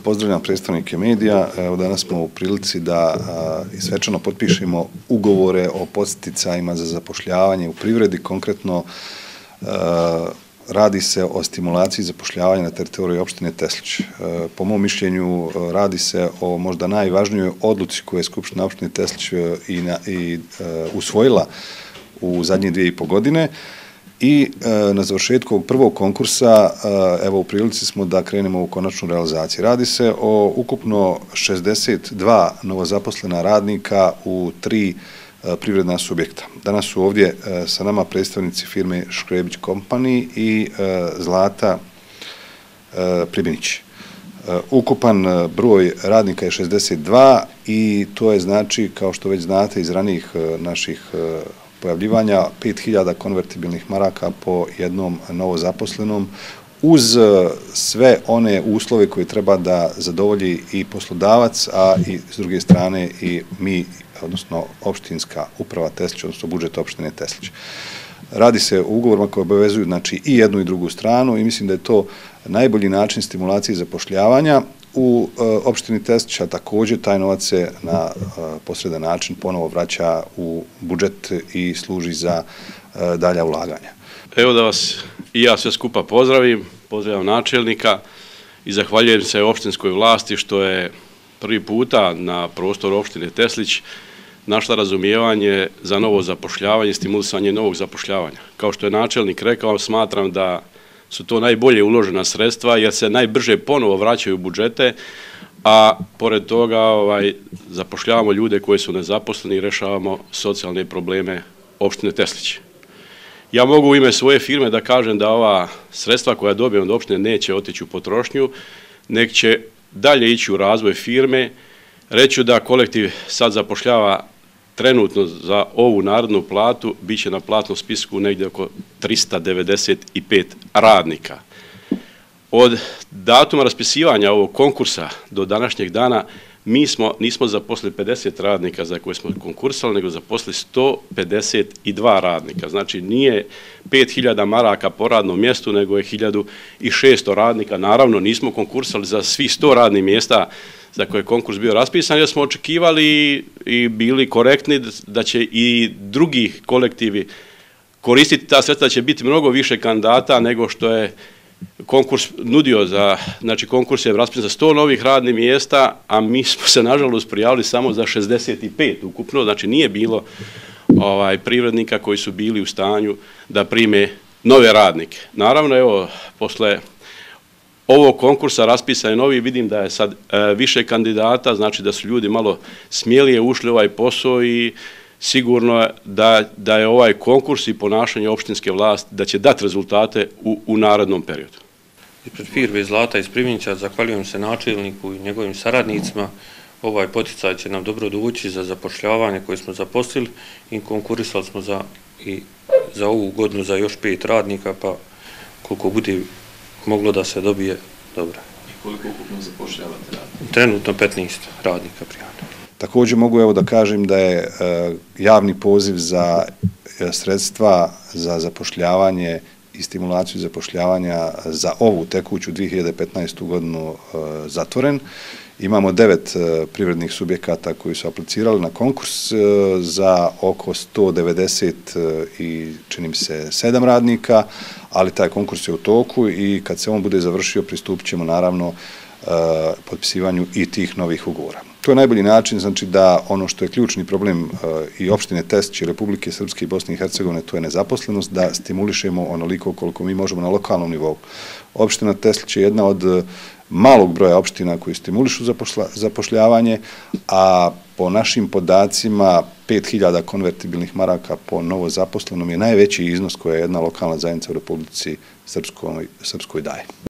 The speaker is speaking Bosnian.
Pozdravljam predstavnike medija. Evo danas smo u prilici da svečano potpišemo ugovore o podsticajima za zapošljavanje u privredi. Konkretno radi se o stimulaciji zapošljavanja na teritoriju opštine Teslić. Po mom mišljenju radi se o možda najvažnijoj odluci koju je Skupština opštine Teslić i usvojila u zadnje 2,5 godine. I na završetku ovog prvog konkursa, evo u prilici smo da krenemo u konačnu realizaciju. Radi se o ukupno 62 novozaposlena radnika u 3 privredna subjekta. Danas su ovdje sa nama predstavnici firme Škrebić Company i Zlata Pribinić. Ukupan broj radnika je 62 i to je znači, kao što već znate iz ranijih naših pojavljivanja, 5.000 konvertibilnih maraka po jednom novozaposlenom uz sve one uslove koje treba da zadovolji i poslodavac, a i s druge strane i mi, odnosno opštinska uprava Teslić, odnosno budžet opštine Teslić. Radi se o ugovorima koje obavezuju znači i jednu i drugu stranu i mislim da je to najbolji način stimulacije zapošljavanja u opštini Teslić, a također taj novac se na posredan način ponovo vraća u budžet i služi za dalja ulaganja. Evo da vas i ja sve skupa pozdravljam načelnika i zahvaljujem se opštinskoj vlasti što je prvi puta na prostoru opštine Teslić našla razumijevanje za novo zapošljavanje i stimulisanje novog zapošljavanja. Kao što je načelnik rekao, smatram da su to najbolje uložena sredstva jer se najbrže ponovo vraćaju u budžete, a pored toga zapošljavamo ljude koji su nezaposleni i rešavamo socijalne probleme opštine Teslić. Ja mogu u ime svoje firme da kažem da ova sredstva koja dobijem od opštine neće otići u potrošnju, nek će dalje ići u razvoj firme. Reću da kolektiv sad zapošljava trenutno za ovu narednu platu, bit će na platnom spisku negdje oko 395 radnika. Od datuma raspisivanja ovog konkursa do današnjeg dana mi nismo zaposlili 50 radnika za koje smo konkursali, nego zaposlili 152 radnika. Znači nije 5.000 maraka po radnom mjestu, nego je 1.600 radnika. Naravno nismo konkursali za svih 100 radnih mjesta za koje je konkurs bio raspisan, jer smo očekivali i bili korektni da će i drugi kolektivi koristiti ta sredstva, da će biti mnogo više kandidata nego što je konkurs nudio. Znači konkurs je raspisan za 100 novih radnih mjesta, a mi smo se nažalost prijavili samo za 65 ukupno, znači nije bilo privrednika koji su bili u stanju da prime nove radnike. Naravno, evo, posle ovog konkursa raspisan je novi, vidim da je sad više kandidata, znači da su ljudi malo smjelije ušli u ovaj posao i sigurno je da je ovaj konkurs i ponašanje opštinske vlasti da će dati rezultate u narednom periodu. Ispred firme Zlata iz Pribinića zahvaljujem se načelniku i njegovim saradnicima. Ovaj poticaj će nam dobro doći za zapošljavanje koje smo zaposlili i konkurisali smo za ovu godinu za još 5 radnika, pa koliko bude moglo da se dobije, dobro. I koliko ukupno zapošljavate radnika? Trenutno 15 radnika prijavljeno. Također mogu evo da kažem da je javni poziv za sredstva za zapošljavanje i stimulaciju zapošljavanja za ovu tekuću 2015. godinu zatvoren. Imamo 9 privrednih subjekata koji su aplicirali na konkurs za oko 190 i čini mi se 7 radnika, ali taj konkurs je u toku i kad se on bude završio pristupit ćemo naravno potpisivanju i tih novih ugovora. To je najbolji način, znači da ono što je ključni problem i opštine Teslić i Republike Srpske i Bosne i Hercegovine, to je nezaposlenost, da stimulišemo onoliko koliko mi možemo na lokalnom nivou. Opština Teslić je jedna od malog broja opština koji stimulišu zapošljavanje, a po našim podacima 5.000 konvertibilnih maraka po novozaposlenom je najveći iznos koje jedna lokalna zajednica u Republici Srpskoj daje.